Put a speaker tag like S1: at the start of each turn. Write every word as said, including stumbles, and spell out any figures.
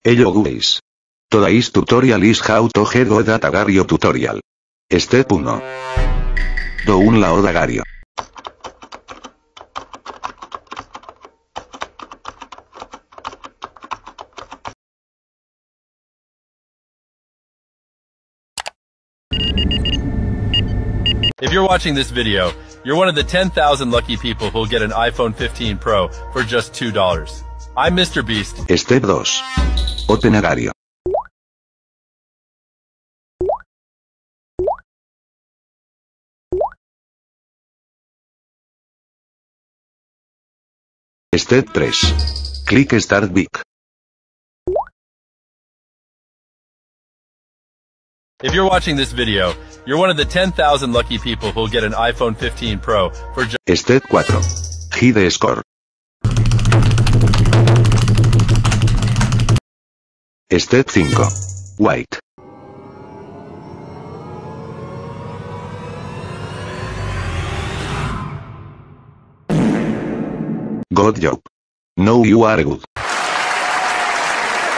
S1: Hello guys. Today's tutorial is how to get good at agario tutorial. Step one. Download agario.
S2: If you're watching this video, you're one of the ten thousand lucky people who'll get an iPhone fifteen Pro for just two dollars. I'm Mister Beast.
S1: Step two. Open agario. Step three. Click Start Big.
S2: If you're watching this video, you're one of the ten thousand lucky people who'll get an iPhone fifteen Pro for just...
S1: Step four. Hide the score. Step five. Wait. Good job. Now you are good.